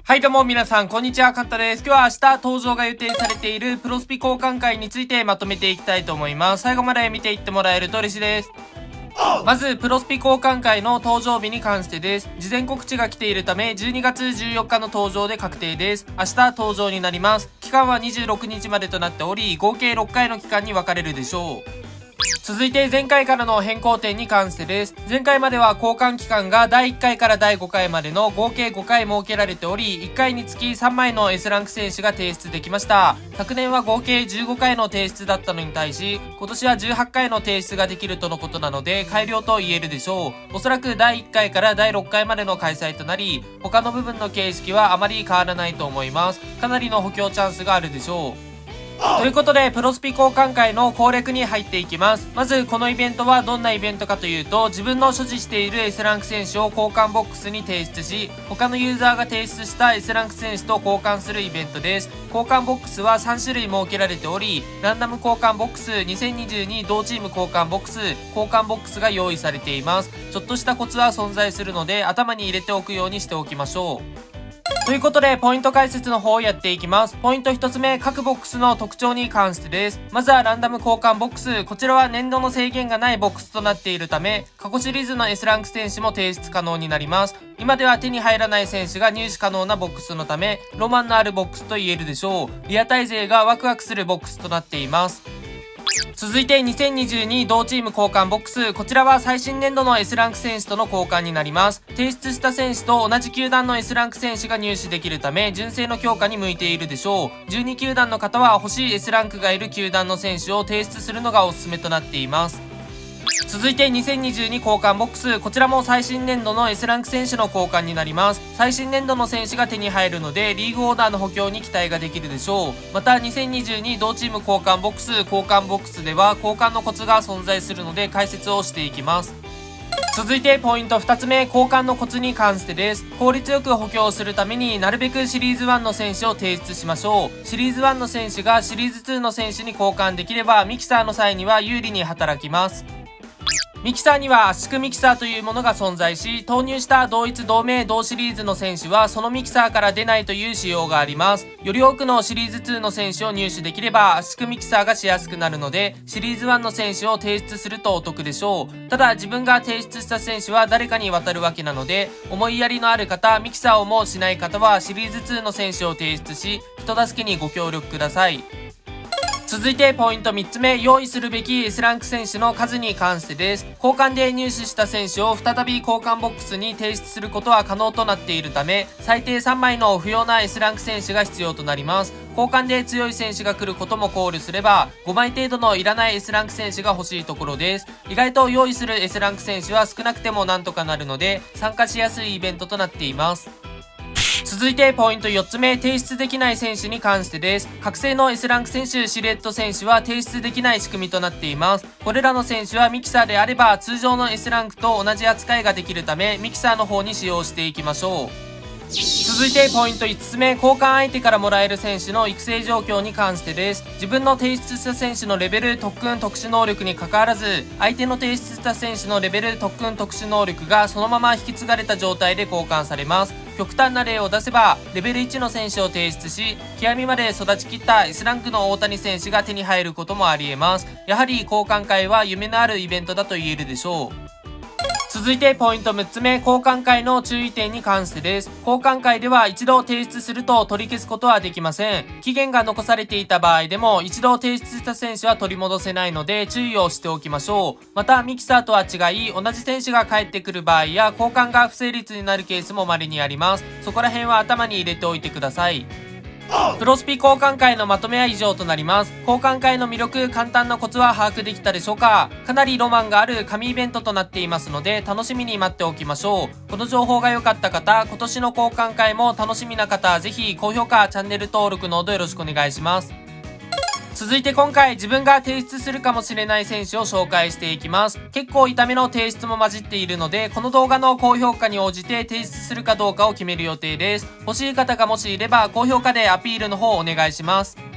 はいどうも皆さんこんにちは、カンタです。今日は明日登場が予定されているプロスピ交換会についてまとめていきたいと思います。最後まで見ていってもらえると嬉しいです。まずプロスピ交換会の登場日に関してです。事前告知が来ているため12月14日の登場で確定です。明日登場になります。期間は26日までとなっており、合計6回の期間に分かれるでしょう。続いて前回からの変更点に関してです。前回までは交換期間が第1回から第5回までの合計5回設けられており、1回につき3枚の S ランク選手が提出できました。昨年は合計15回の提出だったのに対し、今年は18回の提出ができるとのことなので改良と言えるでしょう。おそらく第1回から第6回までの開催となり、他の部分の形式はあまり変わらないと思います。かなりの補強チャンスがあるでしょう。ということで、プロスピ交換会の攻略に入っていきます。まず、このイベントはどんなイベントかというと、自分の所持している S ランク選手を交換ボックスに提出し、他のユーザーが提出した S ランク選手と交換するイベントです。交換ボックスは3種類設けられており、ランダム交換ボックス、2022同チーム交換ボックス、交換ボックスが用意されています。ちょっとしたコツは存在するので、頭に入れておくようにしておきましょう。ということで、ポイント解説の方をやっていきます。ポイント1つ目、各ボックスの特徴に関してです。まずはランダム交換ボックス。こちらは年度の制限がないボックスとなっているため、過去シリーズの S ランク選手も提出可能になります。今では手に入らない選手が入手可能なボックスのため、ロマンのあるボックスと言えるでしょう。リアタイ勢がワクワクするボックスとなっています。続いて2022同チーム交換ボックス。こちらは最新年度の S ランク選手との交換になります。提出した選手と同じ球団の S ランク選手が入手できるため、純正の強化に向いているでしょう。12球団の方は欲しい S ランクがいる球団の選手を提出するのがおすすめとなっています。続いて2022交換ボックス。こちらも最新年度の S ランク選手の交換になります。最新年度の選手が手に入るので、リーグオーダーの補強に期待ができるでしょう。また2022同チーム交換ボックス、交換ボックスでは交換のコツが存在するので解説をしていきます。続いてポイント2つ目、交換のコツに関してです。効率よく補強するためになるべくシリーズ1の選手を提出しましょう。シリーズ1の選手がシリーズ2の選手に交換できれば、ミキサーの際には有利に働きます。ミキサーには圧縮ミキサーというものが存在し、投入した同一同名同シリーズの選手はそのミキサーから出ないという仕様があります。より多くのシリーズ2の選手を入手できれば圧縮ミキサーがしやすくなるので、シリーズ1の選手を提出するとお得でしょう。ただ自分が提出した選手は誰かに渡るわけなので、思いやりのある方、ミキサーをもうしない方はシリーズ2の選手を提出し、人助けにご協力ください。続いてポイント3つ目、用意するべき S ランク選手の数に関してです。交換で入手した選手を再び交換ボックスに提出することは可能となっているため、最低3枚の不要な S ランク選手が必要となります。交換で強い選手が来ることも考慮すれば、5枚程度のいらない S ランク選手が欲しいところです。意外と用意する S ランク選手は少なくてもなんとかなるので、参加しやすいイベントとなっています。続いてポイント4つ目、提出できない選手に関してです。覚醒の S ランク選手、シルエット選手は提出できない仕組みとなっています。これらの選手はミキサーであれば通常の S ランクと同じ扱いができるため、ミキサーの方に使用していきましょう。続いてポイント5つ目、交換相手からもらえる選手の育成状況に関してです。自分の提出した選手のレベル、特訓、特殊能力に関わらず、相手の提出した選手のレベル、特訓、特殊能力がそのまま引き継がれた状態で交換されます。極端な例を出せば、レベル1の選手を提出し、極みまで育ちきった S ランクの大谷選手が手に入ることもあり得ます。やはり交換会は夢のあるイベントだと言えるでしょう。続いてポイント6つ目、交換会の注意点に関してです。交換会では一度提出すると取り消すことはできません。期限が残されていた場合でも一度提出した選手は取り戻せないので注意をしておきましょう。またミキサーとは違い、同じ選手が帰ってくる場合や交換が不成立になるケースも稀にあります。そこら辺は頭に入れておいてください。プロスピ交換会のまとめは以上となります。交換会の魅力、簡単なコツは把握できたでしょうか？かなりロマンがある神イベントとなっていますので、楽しみに待っておきましょう。この情報が良かった方、今年の交換会も楽しみな方、ぜひ高評価、チャンネル登録のほどよろしくお願いします。続いて今回自分が提出するかもしれない選手を紹介していきます。結構痛めの提出も混じっているので、この動画の高評価に応じて提出するかどうかを決める予定です。欲しい方がもしいれば高評価でアピールの方をお願いします。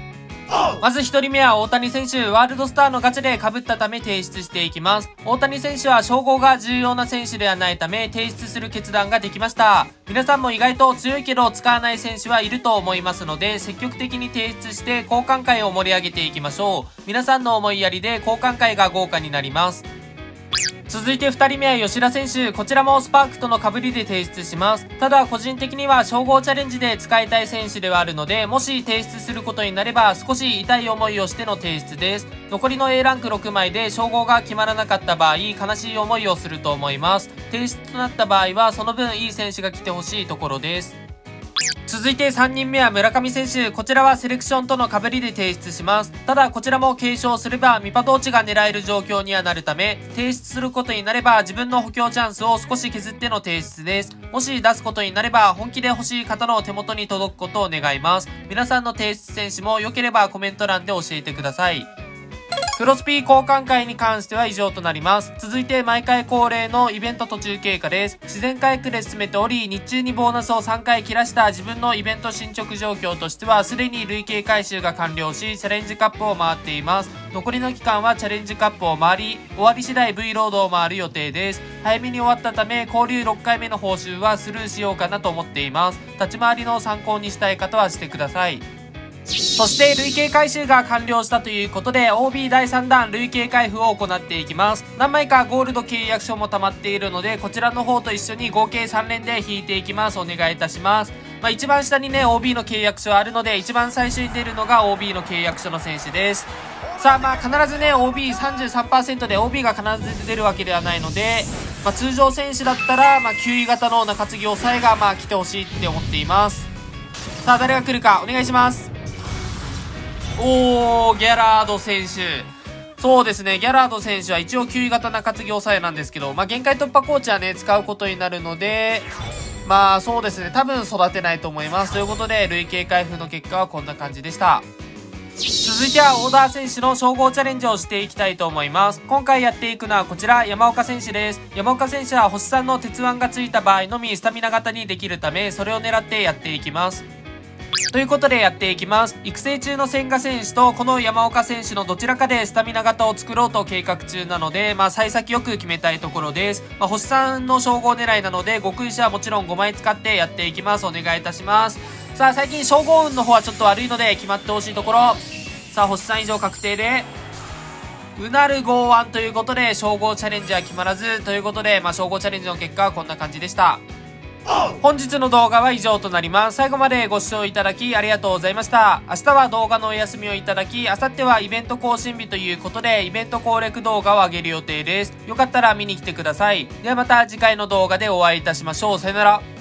まず1人目は大谷選手、ワールドスターのガチャで被ったため提出していきます。大谷選手は称号が重要な選手ではないため提出する決断ができました。皆さんも意外と強いけど使わない選手はいると思いますので、積極的に提出して交換会を盛り上げていきましょう。皆さんの思いやりで交換会が豪華になります。続いて2人目は吉田選手。こちらもスパークとの被りで提出します。ただ個人的には称号チャレンジで使いたい選手ではあるので、もし提出することになれば少し痛い思いをしての提出です。残りの A ランク6枚で称号が決まらなかった場合、悲しい思いをすると思います。提出となった場合はその分いい選手が来てほしいところです。続いて3人目は村上選手。こちらはセレクションとの被りで提出します。ただこちらも継承すればミパ同値が狙える状況にはなるため、提出することになれば自分の補強チャンスを少し削っての提出です。もし出すことになれば本気で欲しい方の手元に届くことを願います。皆さんの提出選手も良ければコメント欄で教えてください。プロスピ交換会に関しては以上となります。続いて毎回恒例のイベント途中経過です。自然回復で進めており、日中にボーナスを3回切らした自分のイベント進捗状況としては、すでに累計回収が完了し、チャレンジカップを回っています。残りの期間はチャレンジカップを回り、終わり次第 V ロードを回る予定です。早めに終わったため、交流6回目の報酬はスルーしようかなと思っています。立ち回りの参考にしたい方はしてください。そして累計回収が完了したということで OB 第3弾累計開封を行っていきます。何枚かゴールド契約書も溜まっているので、こちらの方と一緒に合計3連で引いていきます。お願いいたします。一番下にね OB の契約書あるので、一番最初に出るのが OB の契約書の選手です。さあ必ずね OB33% で OB が必ず出るわけではないので、通常選手だったら9位型の中継ぎ抑えが来てほしいって思っています。さあ誰が来るかお願いします。おー、ギャラード選手。そうですね、ギャラード選手は一応9位型中継ぎ抑えなんですけど、限界突破コーチはね、使うことになるので、そうですね、多分育てないと思います。ということで、累計開封の結果はこんな感じでした。続いてはオーダー選手の称号チャレンジをしていきたいと思います。今回やっていくのはこちら、山岡選手です。山岡選手は星3の鉄腕がついた場合のみスタミナ型にできるため、それを狙ってやっていきます。ということでやっていきます。育成中の千賀選手とこの山岡選手のどちらかでスタミナ型を作ろうと計画中なので、幸先よく決めたいところです。星3の称号狙いなので、極意者はもちろん5枚使ってやっていきます。お願いいたします。さあ最近称号運の方はちょっと悪いので決まってほしいところ。さあ星3以上確定でうなる剛腕ということで、称号チャレンジは決まらずということで、称号チャレンジの結果はこんな感じでした。本日の動画は以上となります。最後までご視聴いただきありがとうございました。明日は動画のお休みをいただき、明後日はイベント更新日ということで、イベント攻略動画を上げる予定です。よかったら見に来てください。ではまた次回の動画でお会いいたしましょう。さよなら。